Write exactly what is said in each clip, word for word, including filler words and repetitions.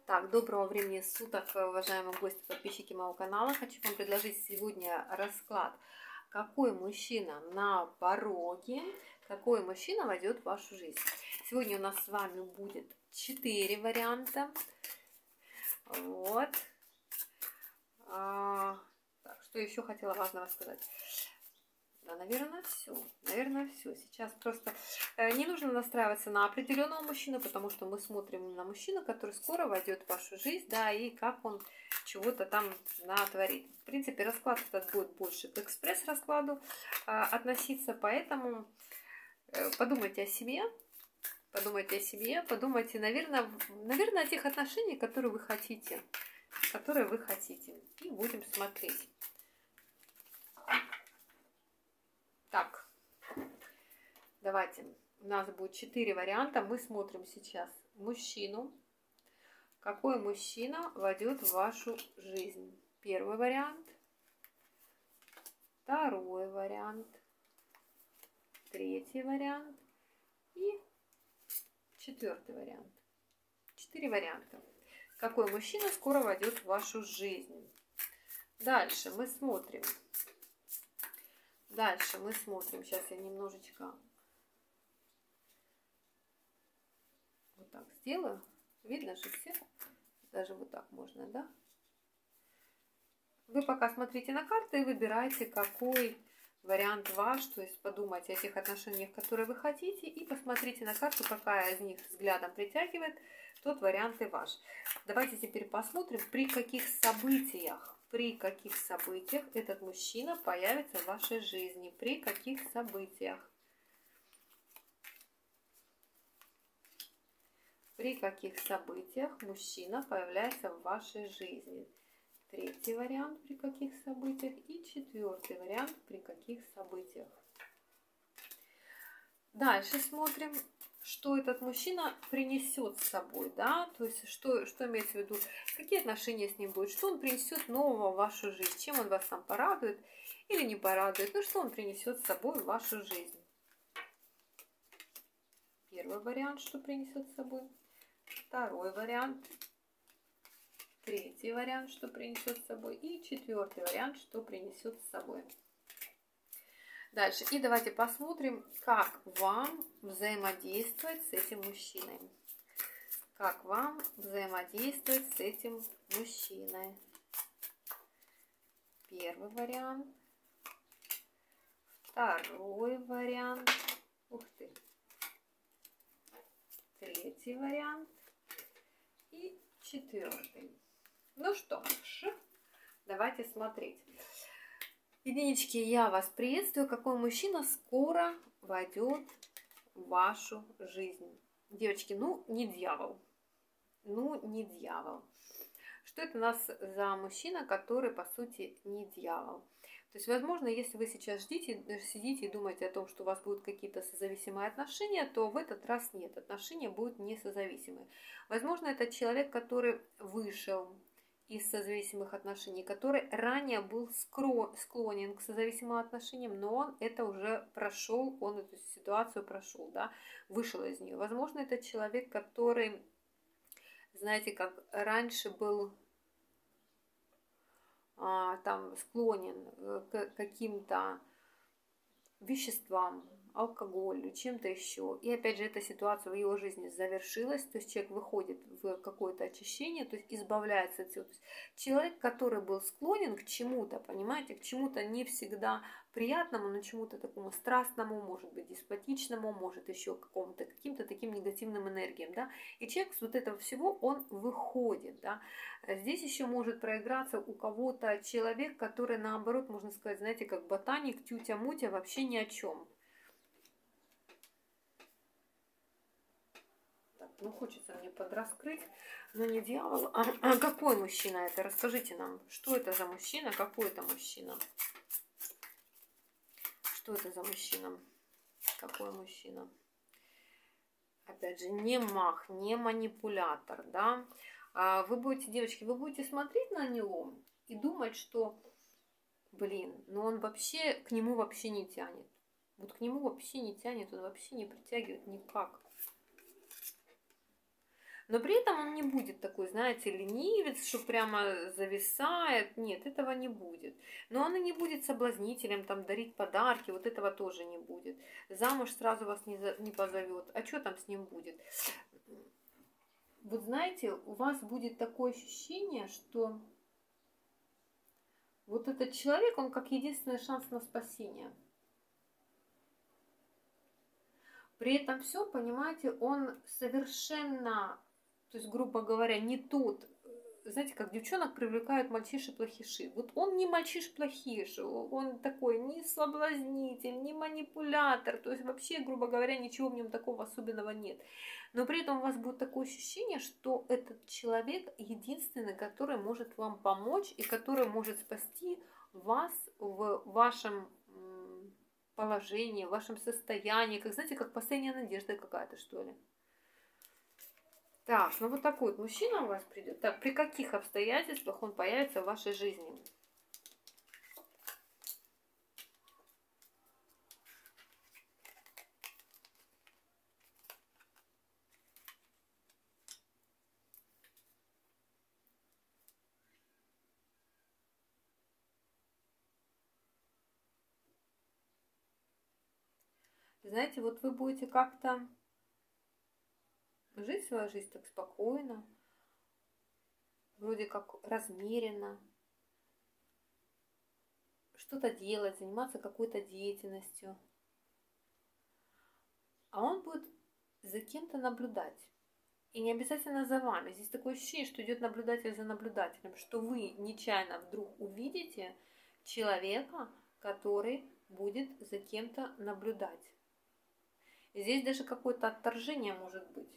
Так, доброго времени суток, уважаемые гости, подписчики моего канала. Хочу вам предложить сегодня расклад. Какой мужчина на пороге, какой мужчина войдет в вашу жизнь. Сегодня у нас с вами будет четыре варианта. Вот. А, так, что еще хотела важного сказать? Да, наверное, все. Наверное, все. Сейчас просто не нужно настраиваться на определенного мужчину, потому что мы смотрим на мужчину, который скоро войдет в вашу жизнь, да, и как он чего-то там натворит. В принципе, расклад этот будет больше к экспресс-раскладу а, относиться, поэтому э, подумайте о себе, подумайте о себе, подумайте, наверное, наверное, о тех отношениях, которые вы хотите, которые вы хотите. И будем смотреть. Так, давайте. У нас будет четыре варианта. Мы смотрим сейчас мужчину. Какой мужчина войдет в вашу жизнь? Первый вариант. Второй вариант. Третий вариант. И четвертый вариант. Четыре варианта. Какой мужчина скоро войдет в вашу жизнь? Дальше мы смотрим. Дальше мы смотрим. Сейчас я немножечко вот так сделаю. Видно же все? Даже вот так можно, да? Вы пока смотрите на карты и выбирайте, какой вариант ваш. То есть подумайте о тех отношениях, которые вы хотите. И посмотрите на карту, какая из них взглядом притягивает. Тот вариант и ваш. Давайте теперь посмотрим, при каких событиях. При каких событиях этот мужчина появится в вашей жизни? При каких событиях? При каких событиях мужчина появляется в вашей жизни? Третий вариант, при каких событиях? И четвертый вариант, при каких событиях? Дальше смотрим, что этот мужчина принесет с собой, да, то есть что, что имеется в виду, какие отношения с ним будут, что он принесет нового в вашу жизнь, чем он вас там порадует или не порадует, ну что он принесет с собой в вашу жизнь. Первый вариант, что принесет с собой, второй вариант, третий вариант, что принесет с собой, и четвертый вариант, что принесет с собой. Дальше. И давайте посмотрим, как вам взаимодействовать с этим мужчиной. Как вам взаимодействовать с этим мужчиной. Первый вариант. Второй вариант. Ух ты. Третий вариант. И четвертый. Ну что ж, давайте смотреть. Единички, я вас приветствую. Какой мужчина скоро войдет в вашу жизнь? Девочки, ну не дьявол. Ну не дьявол. Что это у нас за мужчина, который по сути не дьявол? То есть, возможно, если вы сейчас ждите, сидите и думаете о том, что у вас будут какие-то созависимые отношения, то в этот раз нет. Отношения будут не созависимые. Возможно, это человек, который вышел из созависимых отношений, который ранее был склонен к созависимым отношениям, но он это уже прошел, он эту ситуацию прошел, да, вышел из нее. Возможно, это человек, который, знаете, как раньше был а, там склонен к каким-то веществам, алкоголю, чем-то еще. И опять же, эта ситуация в его жизни завершилась, то есть человек выходит в какое-то очищение, то есть избавляется от всего. То есть человек, который был склонен к чему-то, понимаете, к чему-то не всегда приятному, но чему-то такому страстному, может быть, деспотичному, может еще какому-то, каким-то таким негативным энергиям, да. И человек с вот этого всего, он выходит, да. Здесь еще может проиграться у кого-то человек, который, наоборот, можно сказать, знаете, как ботаник, тютя-мутя, вообще ни о чем. Ну, хочется мне подраскрыть, но не дьявол. А, а какой мужчина это? Расскажите нам, что это за мужчина, какой это мужчина? Что это за мужчина? Какой мужчина? Опять же, не маг, не манипулятор, да? А вы будете, девочки, вы будете смотреть на него и думать, что, блин, ну он вообще, к нему вообще не тянет. Вот к нему вообще не тянет, он вообще не притягивает никак. Но при этом он не будет такой, знаете, ленивец, что прямо зависает. Нет, этого не будет. Но он и не будет соблазнителем, там, дарить подарки. Вот этого тоже не будет. Замуж сразу вас не, за, не позовет. А что там с ним будет? Вот знаете, у вас будет такое ощущение, что вот этот человек, он как единственный шанс на спасение. При этом все, понимаете, он совершенно, то есть, грубо говоря, не тот, знаете, как девчонок привлекают мальчиши-плохиши. Вот он не мальчиш-плохиш, он такой не соблазнитель, не манипулятор, то есть вообще, грубо говоря, ничего в нем такого особенного нет. Но при этом у вас будет такое ощущение, что этот человек единственный, который может вам помочь и который может спасти вас в вашем положении, в вашем состоянии, как, знаете, как последняя надежда какая-то, что ли. Так, ну вот такой вот мужчина у вас придет. Так, при каких обстоятельствах он появится в вашей жизни? Знаете, вот вы будете как-то жить свою жизнь так спокойно, вроде как размеренно, что-то делать, заниматься какой-то деятельностью. А он будет за кем-то наблюдать. И не обязательно за вами. Здесь такое ощущение, что идет наблюдатель за наблюдателем, что вы нечаянно вдруг увидите человека, который будет за кем-то наблюдать. И здесь даже какое-то отторжение может быть.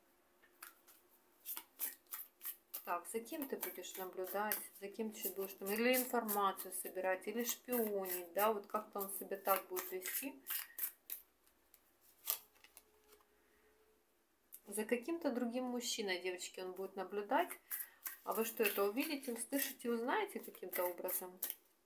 Так, за кем ты будешь наблюдать, за кем ты будешь там, или информацию собирать, или шпионить, да, вот как-то он себя так будет вести. За каким-то другим мужчиной, девочки, он будет наблюдать. А вы что, это увидите, услышите, узнаете каким-то образом?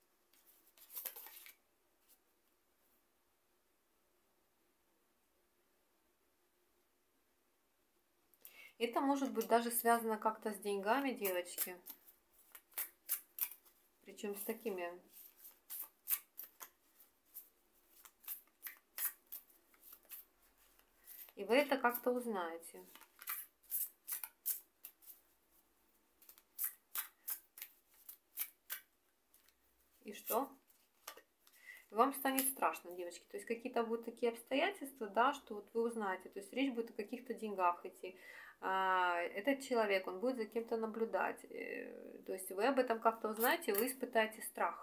Это может быть даже связано как-то с деньгами, девочки. Причем с такими... И вы это как-то узнаете. И что? Вам станет страшно, девочки. То есть какие-то будут такие обстоятельства, да, что вот вы узнаете. То есть речь будет о каких-то деньгах идти. А, этот человек, он будет за кем-то наблюдать. То есть вы об этом как-то узнаете, вы испытаете страх.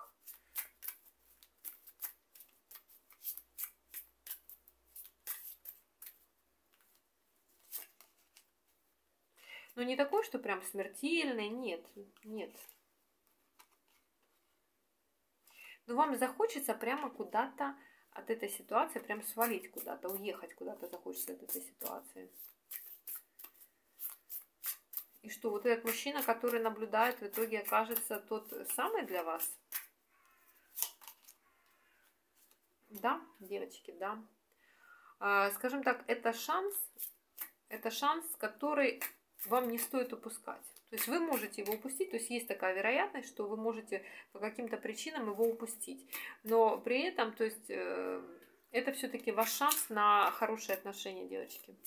Но не такой, что прям смертельный, нет, нет. Но вам захочется прямо куда-то от этой ситуации, прям свалить куда-то, уехать куда-то захочется от этой ситуации. И что, вот этот мужчина, который наблюдает, в итоге окажется тот самый для вас? Да, девочки, да. А, скажем так, это шанс, это шанс, который... вам не стоит упускать. То есть вы можете его упустить, то есть есть такая вероятность, что вы можете по каким-то причинам его упустить. Но при этом, то есть э, это все-таки ваш шанс на хорошие отношения, девочки.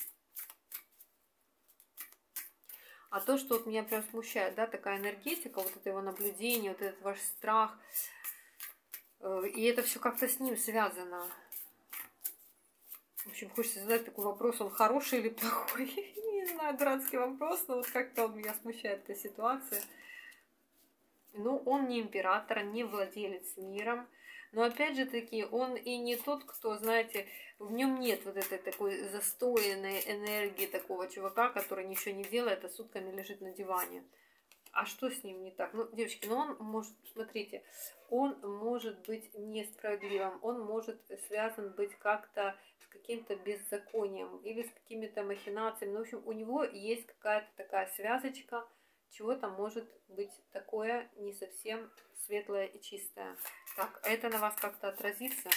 А то, что вот меня прям смущает, да, такая энергетика, вот это его наблюдение, вот этот ваш страх, э, и это все как-то с ним связано. В общем, хочется задать такой вопрос, он хороший или плохой? Не знаю, дурацкий вопрос, но вот как-то он меня смущает, эта ситуация. Ну, он не император, не владелец миром. Но опять же таки, он и не тот, кто, знаете, в нем нет вот этой такой застойной энергии такого чувака, который ничего не делает, а сутками лежит на диване. А что с ним не так? Ну, девочки, ну он может, смотрите, он может быть несправедливым, он может связан быть как-то с каким-то беззаконием или с какими-то махинациями. Ну, в общем, у него есть какая-то такая связочка, чего-то может быть такое не совсем светлое и чистое. Так, а это на вас как-то отразится?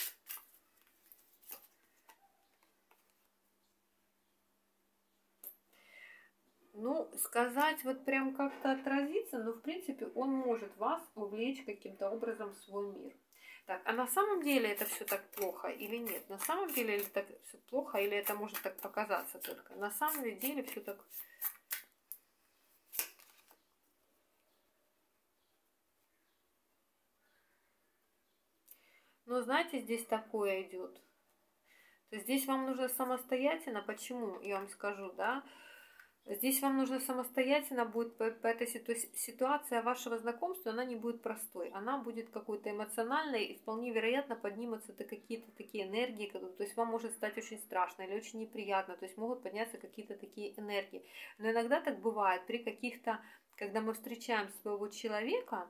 Ну, сказать вот прям как-то отразиться, но в принципе он может вас увлечь каким-то образом в свой мир. Так, а на самом деле это все так плохо или нет? На самом деле это так все плохо или это может так показаться только? На самом деле все так... Но знаете, здесь такое идет. То есть здесь вам нужно самостоятельно, почему, я вам скажу, да, здесь вам нужно самостоятельно будет по, по этой ситуации вашего знакомства, она не будет простой, она будет какой-то эмоциональной, и вполне вероятно поднимутся какие-то такие энергии, то есть вам может стать очень страшно или очень неприятно, то есть могут подняться какие-то такие энергии. Но иногда так бывает при каких-то, когда мы встречаем своего человека,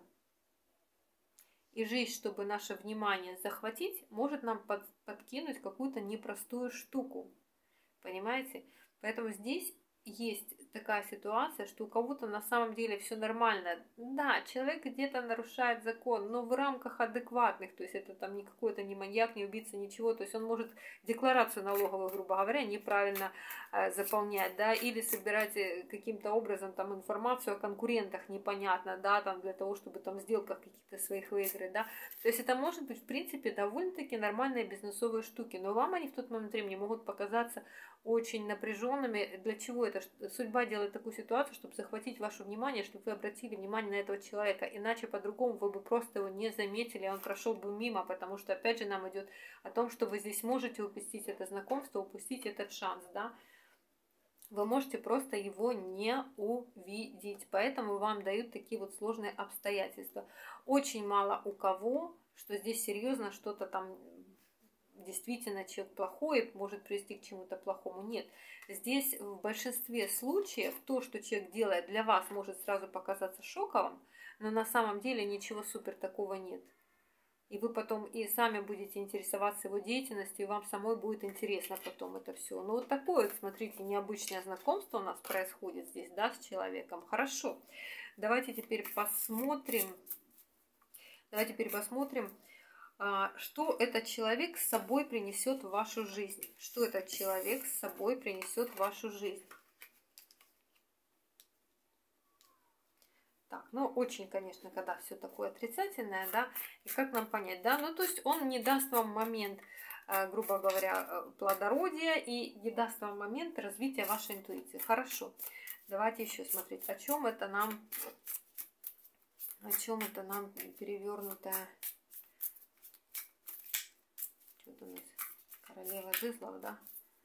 и жизнь, чтобы наше внимание захватить, может нам под, подкинуть какую-то непростую штуку. Понимаете? Поэтому здесь есть такая ситуация, что у кого-то на самом деле все нормально. Да, человек где-то нарушает закон, но в рамках адекватных, то есть это там не какой-то не маньяк, не убийца, ничего, то есть он может декларацию налоговую, грубо говоря, неправильно э, заполнять, да, или собирать каким-то образом там информацию о конкурентах непонятно, да, там для того, чтобы там в сделках каких-то своих выиграть, да, то есть это может быть в принципе довольно-таки нормальные бизнесовые штуки, но вам они в тот момент времени могут показаться очень напряженными. Для чего это? Судьба делает такую ситуацию, чтобы захватить ваше внимание, чтобы вы обратили внимание на этого человека. Иначе по-другому вы бы просто его не заметили, он прошел бы мимо, потому что опять же нам идет о том, что вы здесь можете упустить это знакомство, упустить этот шанс, да. Вы можете просто его не увидеть. Поэтому вам дают такие вот сложные обстоятельства. Очень мало у кого, что здесь серьезно что-то там действительно человек плохой, может привести к чему-то плохому. Нет. Здесь в большинстве случаев то, что человек делает для вас, может сразу показаться шоковым, но на самом деле ничего супер такого нет. И вы потом и сами будете интересоваться его деятельностью, и вам самой будет интересно потом это все. Ну вот такое, вот, смотрите, необычное знакомство у нас происходит здесь, да, с человеком. Хорошо. Давайте теперь посмотрим. Давайте теперь посмотрим, что этот человек с собой принесет в вашу жизнь. Что этот человек с собой принесет в вашу жизнь. Так, ну очень, конечно, когда все такое отрицательное, да, и как нам понять, да, ну то есть он не даст вам момент, грубо говоря, плодородия и не даст вам момент развития вашей интуиции. Хорошо, давайте еще смотреть, о чем это нам, о чем это нам перевернутая. Что-то у нас королева жезлов, да?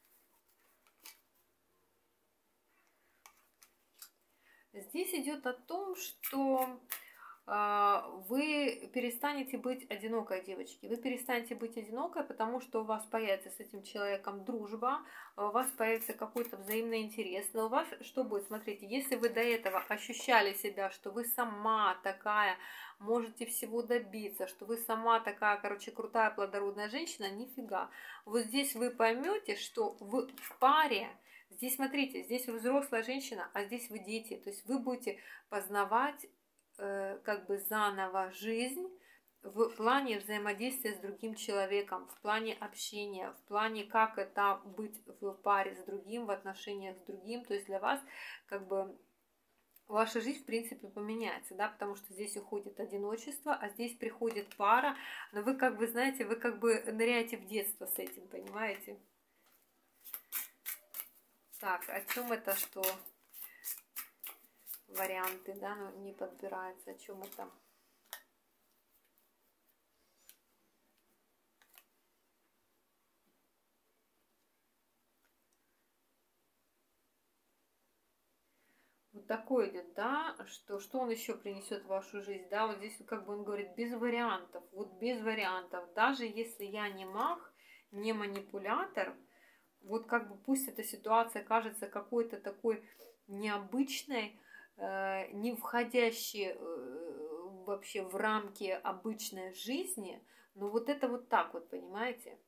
Здесь идет о том, что э, вы перестанете быть одинокой, девочки. Вы перестанете быть одинокой, потому что у вас появится с этим человеком дружба, у вас появится какой-то взаимный интерес. Но у вас что будет? Смотрите, если вы до этого ощущали себя, что вы сама такая, можете всего добиться, что вы сама такая, короче, крутая, плодородная женщина, нифига. Вот здесь вы поймете, что в паре, здесь, смотрите, здесь вы взрослая женщина, а здесь вы дети. То есть вы будете познавать э, как бы заново жизнь в плане взаимодействия с другим человеком, в плане общения, в плане, как это быть в паре с другим, в отношениях с другим. То есть для вас как бы ваша жизнь, в принципе, поменяется, да, потому что здесь уходит одиночество, а здесь приходит пара, но вы как бы, знаете, вы как бы ныряете в детство с этим, понимаете? Так, о чем это, что варианты, да, ну, не подбираются, о чем это? Вот такой идет, да, что, что он еще принесет в вашу жизнь, да, вот здесь как бы он говорит без вариантов, вот без вариантов, даже если я не маг, не манипулятор, вот как бы пусть эта ситуация кажется какой-то такой необычной, э, не входящей э, вообще в рамки обычной жизни, но вот это вот так вот, понимаете?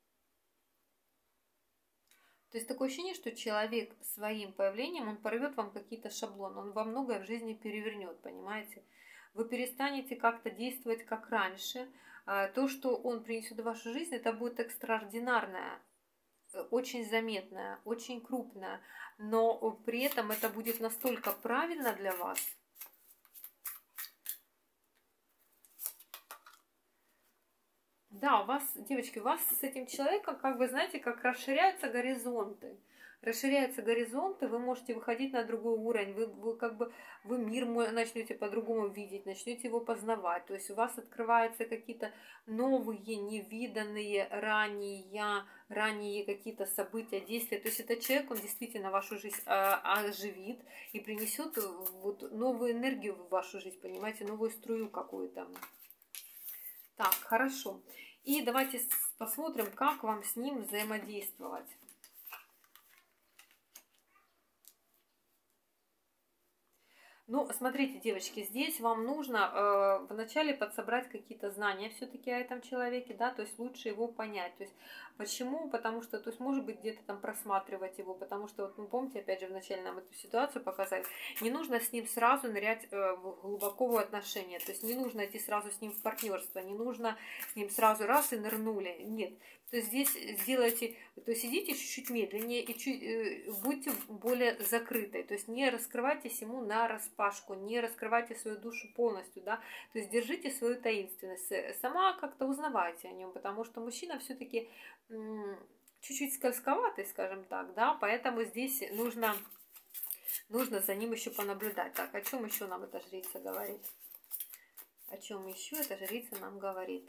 То есть такое ощущение, что человек своим появлением, он порвет вам какие-то шаблоны, он во многое в жизни перевернет, понимаете? Вы перестанете как-то действовать как раньше. То, что он принесет в вашу жизнь, это будет экстраординарное. очень заметная, очень крупная, но при этом это будет настолько правильно для вас. Да, у вас, девочки, у вас с этим человеком, как бы, знаете, как расширяются горизонты. Расширяются горизонты, вы можете выходить на другой уровень, вы, вы как бы вы мир начнете по-другому видеть, начнете его познавать. То есть у вас открываются какие-то новые, невиданные ранее, ранее какие-то события, действия. То есть этот человек, он действительно вашу жизнь оживит и принесет вот новую энергию в вашу жизнь, понимаете, новую струю какую-то. Так, хорошо. И давайте посмотрим, как вам с ним взаимодействовать. Ну, смотрите, девочки, здесь вам нужно э, вначале подсобрать какие-то знания все-таки о этом человеке, да, то есть лучше его понять. То есть почему? Потому что, то есть, может быть, где-то там просматривать его, потому что, вот, ну, помните, опять же, вначале нам эту ситуацию показали, не нужно с ним сразу нырять э, в глубокого отношения, то есть не нужно идти сразу с ним в партнерство, не нужно с ним сразу раз и нырнули, нет. То есть здесь сделайте, то есть идите чуть-чуть медленнее и чуть, э, будьте более закрытой, то есть не раскрывайтесь ему на распашку, не раскрывайте свою душу полностью, да, то есть держите свою таинственность, сама как-то узнавайте о нем, потому что мужчина все-таки чуть-чуть скользковатый, скажем так, да, поэтому здесь нужно, нужно за ним еще понаблюдать. Так, о чем еще нам эта жрица говорит? О чем еще эта жрица нам говорит?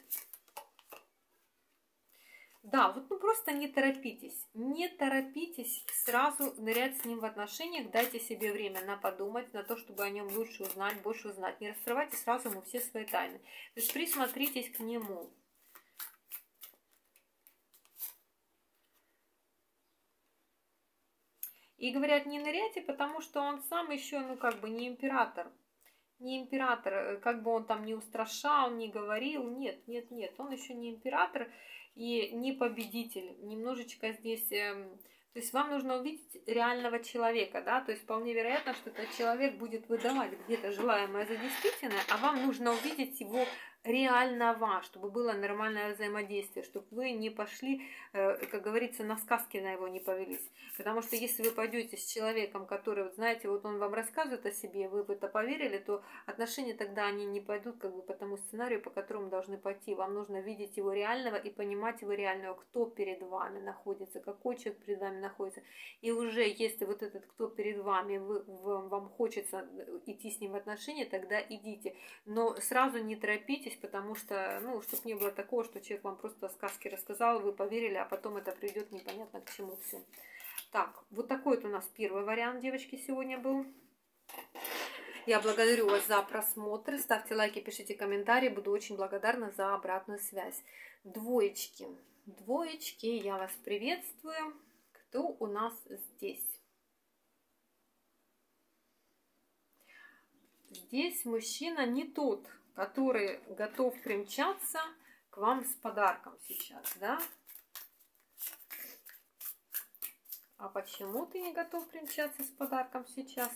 Да, вот ну просто не торопитесь, не торопитесь сразу нырять с ним в отношениях, дайте себе время на подумать, на то, чтобы о нем лучше узнать, больше узнать. Не раскрывайте сразу ему все свои тайны. То есть присмотритесь к нему. И говорят, не ныряйте, потому что он сам еще, ну как бы не император. Не император, как бы он там не устрашал, не говорил. Нет, нет, нет, он еще не император и не победитель. Немножечко здесь... То есть вам нужно увидеть реального человека, да, то есть вполне вероятно, что этот человек будет выдавать где-то желаемое за действительное, а вам нужно увидеть его реального, чтобы было нормальное взаимодействие, чтобы вы не пошли, как говорится, на сказки на его не повелись. Потому что если вы пойдете с человеком, который, вот знаете, вот он вам рассказывает о себе, вы в это поверили, то отношения тогда они не пойдут как бы по тому сценарию, по которому должны пойти. Вам нужно видеть его реального и понимать его реального, кто перед вами находится, какой человек перед вами находится. И уже если вот этот, кто перед вами, вы, вам хочется идти с ним в отношения, тогда идите. Но сразу не торопитесь, потому что, ну, чтобы не было такого, что человек вам просто сказки рассказал, вы поверили, а потом это придет непонятно к чему все. Так, вот такой вот у нас первый вариант, девочки, сегодня был. Я благодарю вас за просмотр. Ставьте лайки, пишите комментарии. Буду очень благодарна за обратную связь. Двоечки. Двоечки, я вас приветствую. Кто у нас здесь? Здесь мужчина не тот, который готов примчаться к вам с подарком сейчас, да? А почему ты не готов примчаться с подарком сейчас?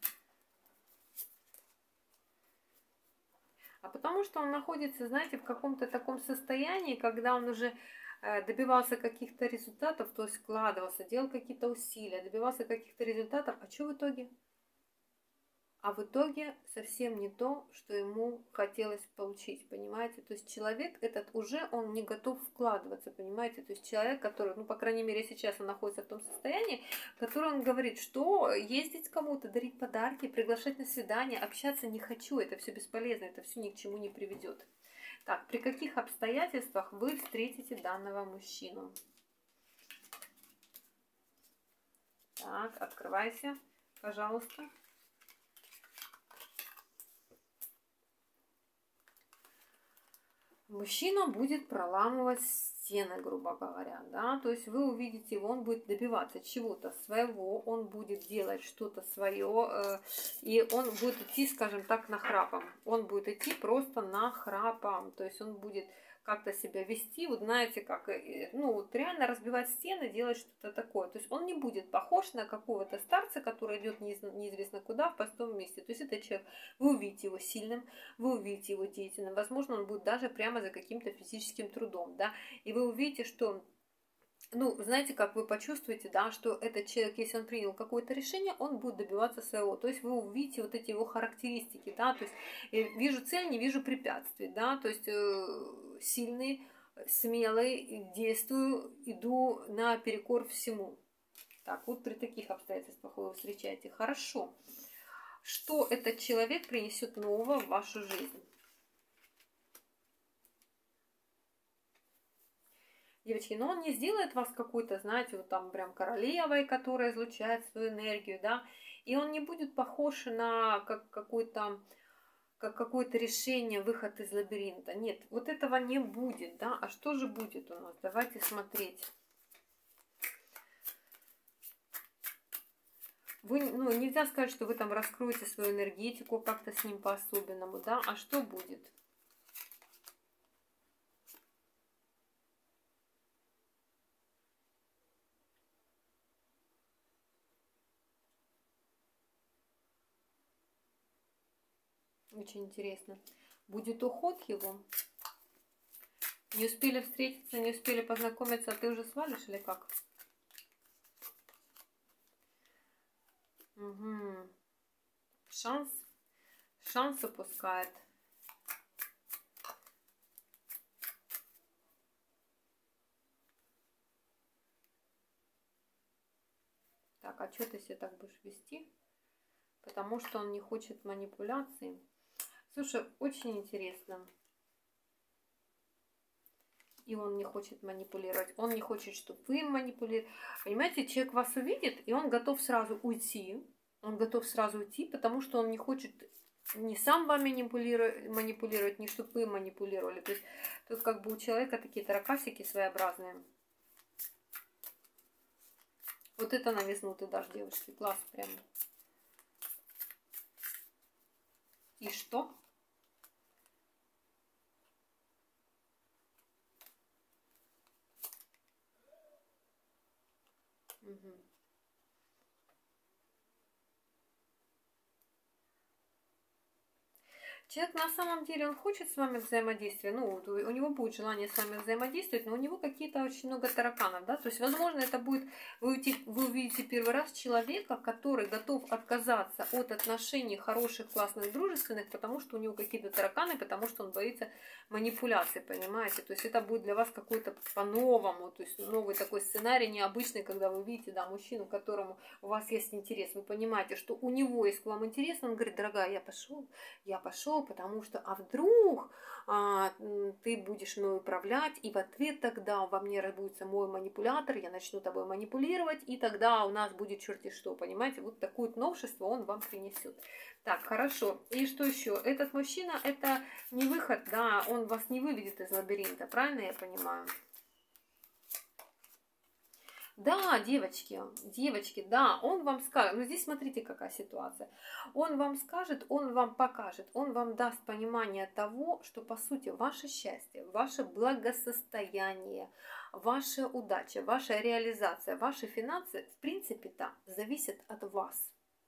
А потому что он находится, знаете, в каком-то таком состоянии, когда он уже добивался каких-то результатов, то есть вкладывался, делал какие-то усилия, добивался каких-то результатов. А что в итоге? А в итоге совсем не то, что ему хотелось получить, понимаете? То есть человек этот уже, он не готов вкладываться, понимаете? То есть человек, который, ну, по крайней мере, сейчас он находится в том состоянии, который он говорит, что ездить кому-то, дарить подарки, приглашать на свидание, общаться не хочу, это все бесполезно, это все ни к чему не приведет. Так, при каких обстоятельствах вы встретите данного мужчину? Так, открывайся, пожалуйста. Мужчина будет проламывать стены, грубо говоря, да, то есть вы увидите его, он будет добиваться чего-то своего, он будет делать что-то свое, э, и он будет идти, скажем так, нахрапом, он будет идти просто нахрапом, то есть он будет как-то себя вести, вот знаете, как, ну, вот реально разбивать стены, делать что-то такое. То есть он не будет похож на какого-то старца, который идет неизвестно куда, в пустом месте. То есть это человек, вы увидите его сильным, вы увидите его деятельным, возможно, он будет даже прямо за каким-то физическим трудом, да, и вы увидите, что ну, знаете, как вы почувствуете, да, что этот человек, если он принял какое-то решение, он будет добиваться своего. То есть вы увидите вот эти его характеристики, да, то есть я вижу цель, не вижу препятствий, да, то есть э, сильный, смелый, действую, иду наперекор всему. Так, вот при таких обстоятельствах вы его встречаете. Хорошо. Что этот человек принесет нового в вашу жизнь? Девочки, но он не сделает вас какой-то, знаете, вот там прям королевой, которая излучает свою энергию, да, и он не будет похож на как какой-то, как какое-то решение, выход из лабиринта. Нет, вот этого не будет, да. А что же будет у нас? Давайте смотреть. Вы, ну, нельзя сказать, что вы там раскроете свою энергетику как-то с ним по-особенному, да. А что будет? Очень интересно. Будет уход его? Не успели встретиться, не успели познакомиться, а ты уже свалишь или как? Угу. Шанс. Шанс упускает. Так, а что ты себя так будешь вести? Потому что он не хочет манипуляции. Слушай, очень интересно. И он не хочет манипулировать. Он не хочет, чтобы вы им манипулировали. Понимаете, человек вас увидит, и он готов сразу уйти. Он готов сразу уйти, потому что он не хочет ни сам вами манипулировать, манипулировать, ни чтобы вы манипулировали. То есть тут как бы у человека такие таракасики своеобразные. Вот это новизну ты дашь, девушки. Класс прям. И что? Угу. Человек на самом деле, он хочет с вами взаимодействия, ну, у него будет желание с вами взаимодействовать, но у него какие-то очень много тараканов, да, то есть, возможно, это будет, вы увидите, вы увидите первый раз человека, который готов отказаться от отношений хороших, классных, дружественных, потому что у него какие-то тараканы, потому что он боится манипуляций, понимаете, то есть, это будет для вас какой-то по-новому, то есть, новый такой сценарий, необычный, когда вы видите, да, мужчину, которому у вас есть интерес, вы понимаете, что у него есть к вам интерес, он говорит: дорогая, я пошел, я пошел, потому что, а вдруг а, ты будешь мной управлять, и в ответ тогда во мне разбудится мой манипулятор, я начну тобой манипулировать, и тогда у нас будет черти что, понимаете, вот такое вот новшество он вам принесет. Так, хорошо. И что еще? Этот мужчина, это не выход, да, он вас не выведет из лабиринта, правильно я понимаю? Да, девочки, девочки, да, он вам скажет, ну здесь смотрите, какая ситуация. Он вам скажет, он вам покажет, он вам даст понимание того, что по сути ваше счастье, ваше благосостояние, ваша удача, ваша реализация, ваши финансы, в принципе-то, зависят от вас.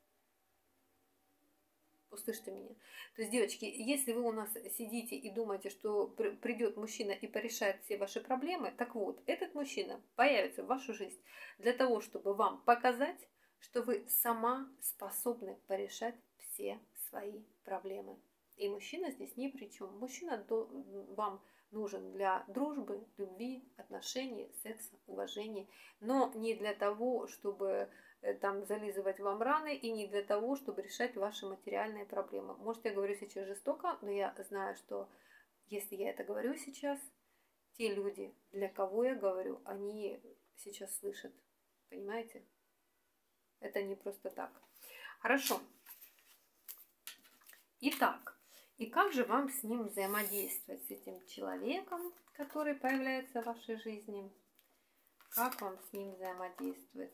Услышьте меня. То есть, девочки, если вы у нас сидите и думаете, что придет мужчина и порешает все ваши проблемы, так вот, этот мужчина появится в вашу жизнь для того, чтобы вам показать, что вы сама способны порешать все свои проблемы. И мужчина здесь ни при чем. Мужчина вам нужен для дружбы, любви, отношений, секса, уважения, но не для того, чтобы там зализывать вам раны, и не для того, чтобы решать ваши материальные проблемы. Может, я говорю сейчас жестоко, но я знаю, что если я это говорю сейчас, те люди, для кого я говорю, они сейчас слышат. Понимаете? Это не просто так. Хорошо. Итак, и как же вам с ним взаимодействовать, с этим человеком, который появляется в вашей жизни? Как вам с ним взаимодействовать?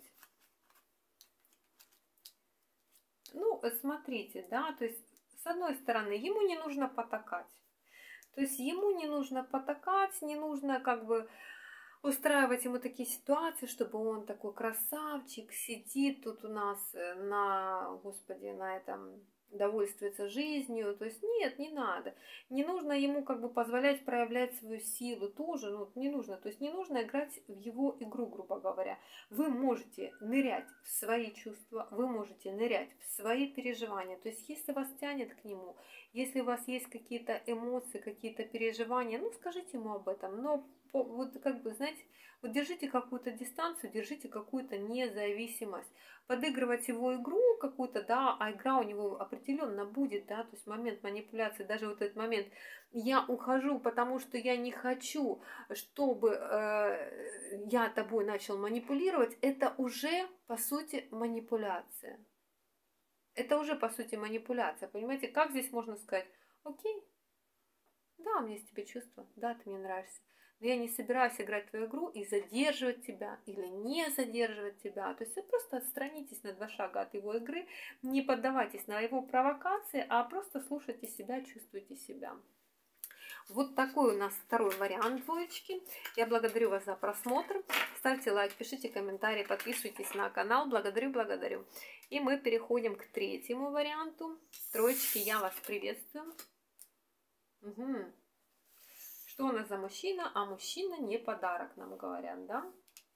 Ну, смотрите, да, то есть, с одной стороны, ему не нужно потакать. То есть, ему не нужно потакать, не нужно как бы устраивать ему такие ситуации, чтобы он такой красавчик, сидит тут у нас на, господи, на этом, довольствуется жизнью. То есть нет, не надо. Не нужно ему как бы позволять проявлять свою силу тоже. Ну, не нужно. То есть не нужно играть в его игру, грубо говоря. Вы можете нырять в свои чувства, вы можете нырять в свои переживания. То есть если вас тянет к нему, если у вас есть какие-то эмоции, какие-то переживания, ну, скажите ему об этом. Но вот как бы, знаете, вот держите какую-то дистанцию, держите какую-то независимость. Подыгрывать его игру какую-то, да, а игра у него определенно будет, да, то есть момент манипуляции, даже вот этот момент, я ухожу, потому что я не хочу, чтобы э, я тобой начал манипулировать, это уже, по сути, манипуляция. Это уже, по сути, манипуляция, понимаете, как здесь можно сказать, окей, да, у меня есть тебе чувства, да, ты мне нравишься. Но я не собираюсь играть в твою игру и задерживать тебя или не задерживать тебя. То есть вы просто отстранитесь на два шага от его игры, не поддавайтесь на его провокации, а просто слушайте себя, чувствуйте себя. Вот такой у нас второй вариант двоечки. Я благодарю вас за просмотр. Ставьте лайк, пишите комментарии, подписывайтесь на канал. Благодарю, благодарю. И мы переходим к третьему варианту. Троечки, я вас приветствую. Угу. Что у нас за мужчина? А мужчина не подарок, нам говорят, да?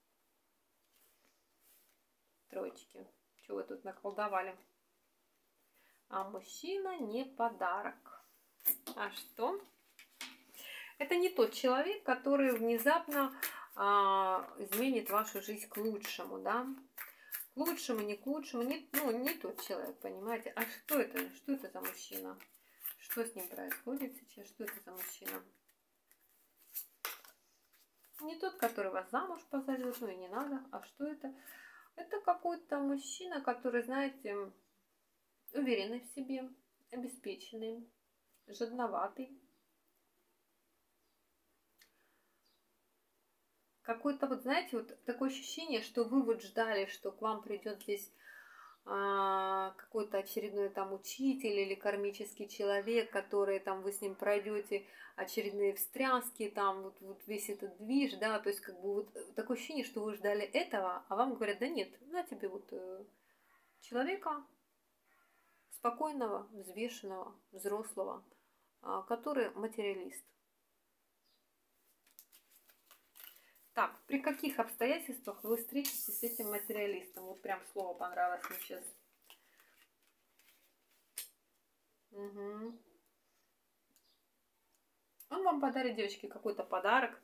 Троечки. Что вы тут наколдовали? А мужчина не подарок. А что? Это не тот человек, который внезапно а, изменит вашу жизнь к лучшему, да? К лучшему, не к лучшему. Не, ну, не тот человек, понимаете? А что это? Что это за мужчина? Что с ним происходит сейчас? Что это за мужчина? Не тот, который вас замуж позовет, ну и не надо. А что это? Это какой-то мужчина, который, знаете, уверенный в себе, обеспеченный, жадноватый. Какое-то вот, знаете, вот такое ощущение, что вы вот ждали, что к вам придет здесь а, какой-то очередной там учитель или кармический человек, который там вы с ним пройдете очередные встряски, там вот, вот весь этот движ, да, то есть как бы вот такое ощущение, что вы ждали этого, а вам говорят, да нет, на тебе вот э, человека спокойного, взвешенного, взрослого, э, который материалист. Так, при каких обстоятельствах вы встретитесь с этим материалистом? Вот прям слово понравилось мне сейчас. Угу. Он вам подарит, девочки, какой-то подарок.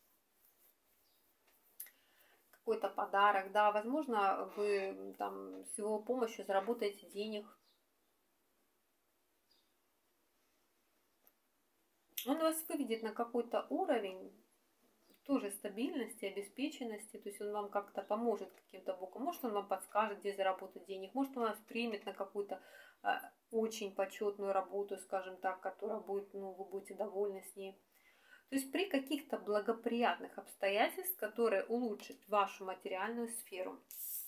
Какой-то подарок, да. Возможно, вы там с его помощью заработаете денег. Он вас выведет на какой-то уровень тоже стабильности, обеспеченности, то есть он вам как-то поможет каким-то боком. Может, он вам подскажет, где заработать денег, может, он вас примет на какую-то э, очень почетную работу, скажем так, которая будет, ну, вы будете довольны с ней. То есть при каких-то благоприятных обстоятельствах, которые улучшат вашу материальную сферу.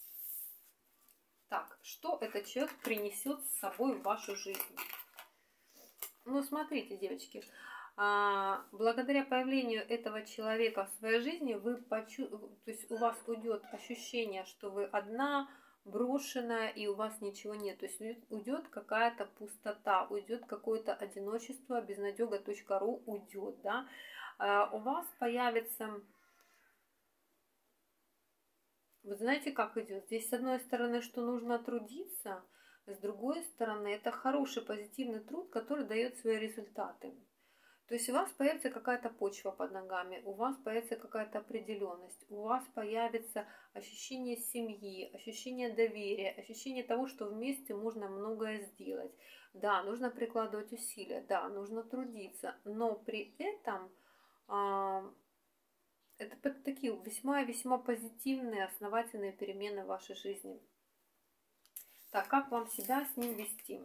Так, что этот человек принесет с собой в вашу жизнь? Ну, смотрите, девочки, благодаря появлению этого человека в своей жизни, вы почу... то есть у вас уйдет ощущение, что вы одна, брошенная, и у вас ничего нет. То есть уйдет какая-то пустота, уйдет какое-то одиночество, безнадега точка ру уйдет, да. У вас появится... Вы знаете, как идет? Здесь, с одной стороны, что нужно трудиться, с другой стороны, это хороший позитивный труд, который дает свои результаты. То есть у вас появится какая-то почва под ногами, у вас появится какая-то определенность, у вас появится ощущение семьи, ощущение доверия, ощущение того, что вместе можно многое сделать. Да, нужно прикладывать усилия, да, нужно трудиться, но при этом э, это такие весьма-весьма позитивные, основательные перемены в вашей жизни. Так, как вам себя с ним вести?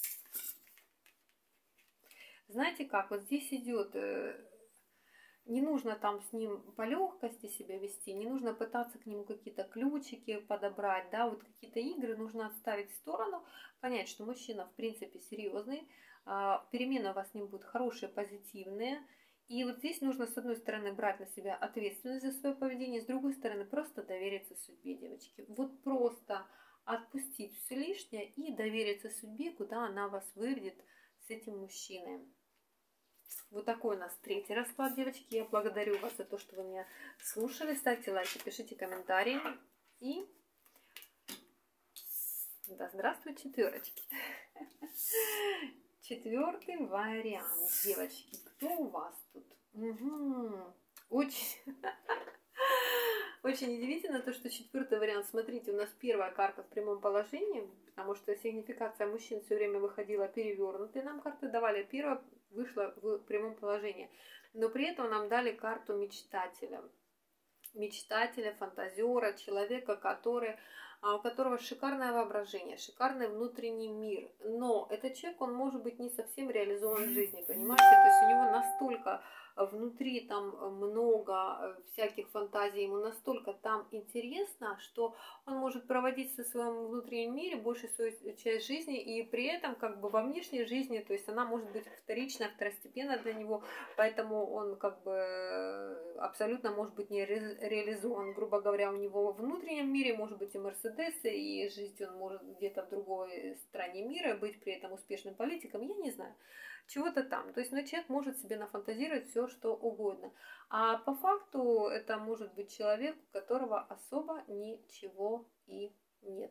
Знаете как, вот здесь идет, не нужно там с ним по легкости себя вести, не нужно пытаться к нему какие-то ключики подобрать, да, вот какие-то игры нужно отставить в сторону, понять, что мужчина в принципе серьезный, перемены у вас с ним будут хорошие, позитивные. И вот здесь нужно, с одной стороны, брать на себя ответственность за свое поведение, с другой стороны, просто довериться судьбе, девочки. Вот просто отпустить все лишнее и довериться судьбе, куда она вас выведет с этим мужчиной. Вот такой у нас третий расклад, девочки. Я благодарю вас за то, что вы меня слушали. Ставьте лайки, пишите комментарии. И да здравствуй, четверочки. Четвертый вариант, девочки. Кто у вас тут? Угу. Очень... Очень удивительно то, что четвертый вариант. Смотрите, у нас первая карта в прямом положении, потому что сигнификация мужчин все время выходила перевернутые. Нам карты давали. Первая вышла в прямом положении. Но при этом нам дали карту мечтателя. Мечтателя, фантазера, человека, который, у которого шикарное воображение, шикарный внутренний мир. Но этот человек, он может быть не совсем реализован в жизни, понимаете? То есть у него настолько внутри там много всяких фантазий, ему настолько там интересно, что он может проводить в своем внутреннем мире большую свою часть жизни, и при этом как бы во внешней жизни, то есть она может быть вторична, второстепенна для него, поэтому он как бы абсолютно может быть не реализован. Грубо говоря, у него в внутреннем мире может быть и Мерседес, и жить он может где-то в другой стране мира, быть при этом успешным политиком, я не знаю. Чего-то там. То есть, ну, человек может себе нафантазировать все, что угодно. А по факту это может быть человек, у которого особо ничего и нет.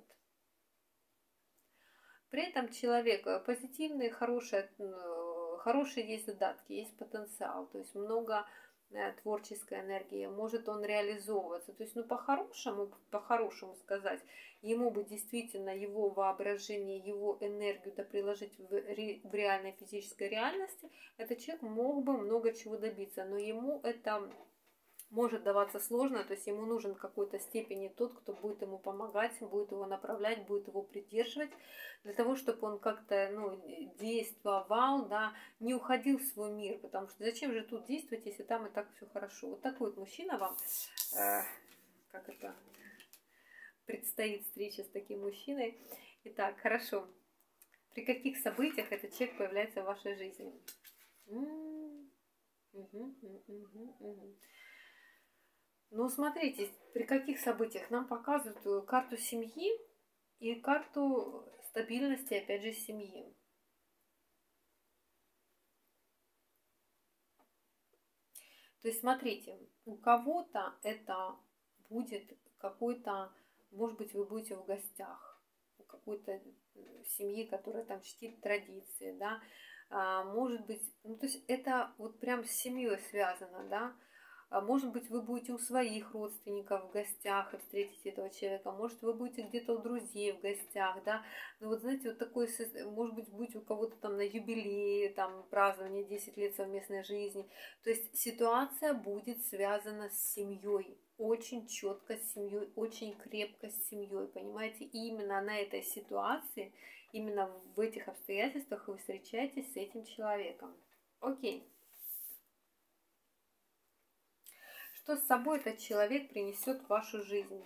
При этом человек позитивный, хороший, хорошие есть задатки, есть потенциал. То есть много творческой энергии, может он реализовываться. То есть, ну, по-хорошему, по-хорошему сказать, ему бы действительно его воображение, его энергию да, приложить в, ре, в реальной физической реальности, этот человек мог бы много чего добиться, но ему это может даваться сложно, то есть ему нужен в какой-то степени тот, кто будет ему помогать, будет его направлять, будет его придерживать, для того, чтобы он как-то ну, действовал, да, не уходил в свой мир, потому что зачем же тут действовать, если там и так все хорошо. Вот такой вот мужчина вам, э, как это, предстоит встреча с таким мужчиной. Итак, хорошо. При каких событиях этот человек появляется в вашей жизни? Угу, угу, угу, угу. Ну, смотрите, при каких событиях нам показывают карту семьи и карту стабильности, опять же, семьи. То есть, смотрите, у кого-то это будет какой-то, может быть, вы будете в гостях у какой-то семьи, которая там чтит традиции, да, а, может быть, ну, то есть это вот прям с семьей связано, да. Может быть, вы будете у своих родственников в гостях и встретите этого человека. Может, вы будете где-то у друзей в гостях, да. Ну вот, знаете, вот такой, может быть, будете у кого-то там на юбилее, там, празднование десять лет совместной жизни. То есть ситуация будет связана с семьей. Очень четко с семьей, очень крепко с семьей, понимаете? И именно на этой ситуации, именно в этих обстоятельствах вы встречаетесь с этим человеком. Окей. Что с собой этот человек принесет в вашу жизнь?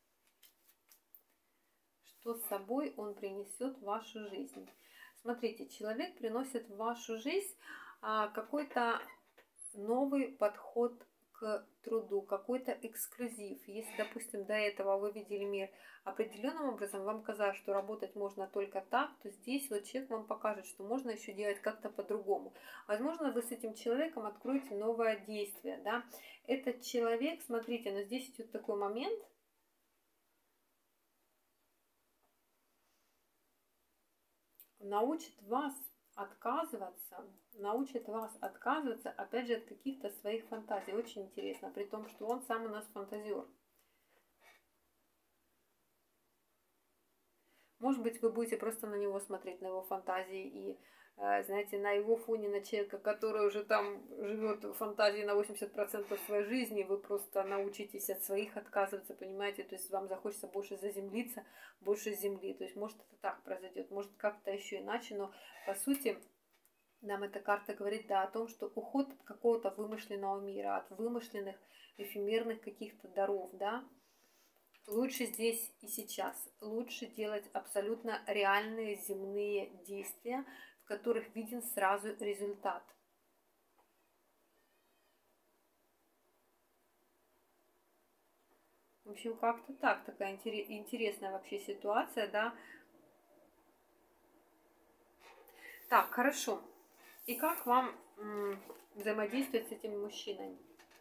Что с собой он принесет в вашу жизнь? Смотрите, человек приносит в вашу жизнь а, какой-то новый подход к труду, какой-то эксклюзив. Если, допустим, до этого вы видели мир определенным образом, вам казалось, что работать можно только так, то здесь вот человек вам покажет, что можно еще делать как-то по-другому. Возможно, вы с этим человеком откроете новое действие, да. Этот человек, смотрите, но здесь идет такой момент, научит вас отказываться, научит вас отказываться, опять же, от каких-то своих фантазий. Очень интересно, при том, что он сам у нас фантазер. Может быть, вы будете просто на него смотреть, на его фантазии, и, знаете, на его фоне, на человека, который уже там живет в фантазии на восемьдесят процентов своей жизни, вы просто научитесь от своих отказываться, понимаете, то есть вам захочется больше заземлиться, больше земли, то есть может это так произойдет, может как-то еще иначе, но по сути нам эта карта говорит, да, о том, что уход от какого-то вымышленного мира, от вымышленных, эфемерных каких-то даров, да. Лучше здесь и сейчас. Лучше делать абсолютно реальные земные действия, в которых виден сразу результат. общем, как-то так, такая интересная вообще ситуация, да. Так, хорошо. И как вам взаимодействовать с этим мужчиной?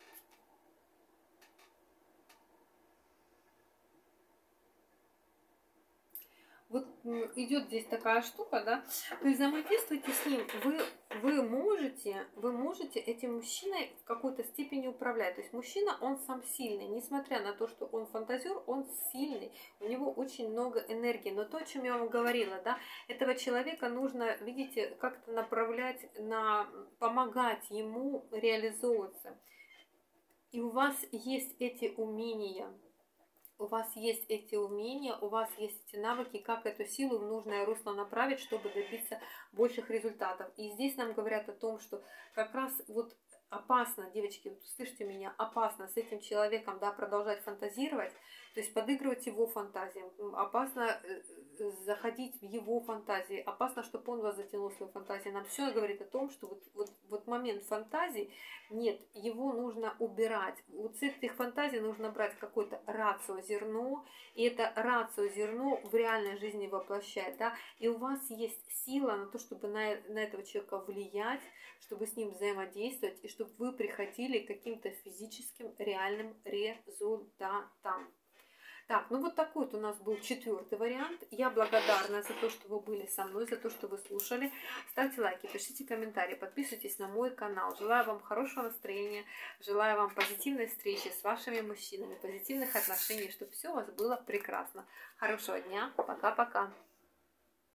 Вот идет здесь такая штука, да, то есть взаимодействуйте с ним, вы, вы можете, вы можете этим мужчиной в какой-то степени управлять. То есть мужчина, он сам сильный, несмотря на то, что он фантазер, он сильный, у него очень много энергии. Но то, о чем я вам говорила, да, этого человека нужно, видите, как-то направлять, на, помогать ему реализовываться. И у вас есть эти умения. У вас есть эти умения, у вас есть эти навыки, как эту силу в нужное русло направить, чтобы добиться больших результатов. И здесь нам говорят о том, что как раз вот опасно, девочки, вот слышите меня, опасно с этим человеком, да, продолжать фантазировать, то есть подыгрывать его фантазиям, опасно заходить в его фантазии, опасно, чтобы он вас затянул в свою фантазию. Нам все говорит о том, что вот, вот, вот момент фантазии, нет, его нужно убирать. Вот с этих фантазий нужно брать какое-то рацио зерно, и это рацио зерно в реальной жизни воплощать, да, и у вас есть сила на то, чтобы на, на этого человека влиять, чтобы с ним взаимодействовать, и чтобы вы приходили к каким-то физическим реальным результатам. Так, ну вот такой вот у нас был четвертый вариант. Я благодарна за то, что вы были со мной, за то, что вы слушали. Ставьте лайки, пишите комментарии, подписывайтесь на мой канал. Желаю вам хорошего настроения, желаю вам позитивной встречи с вашими мужчинами, позитивных отношений, чтобы все у вас было прекрасно. Хорошего дня, пока-пока.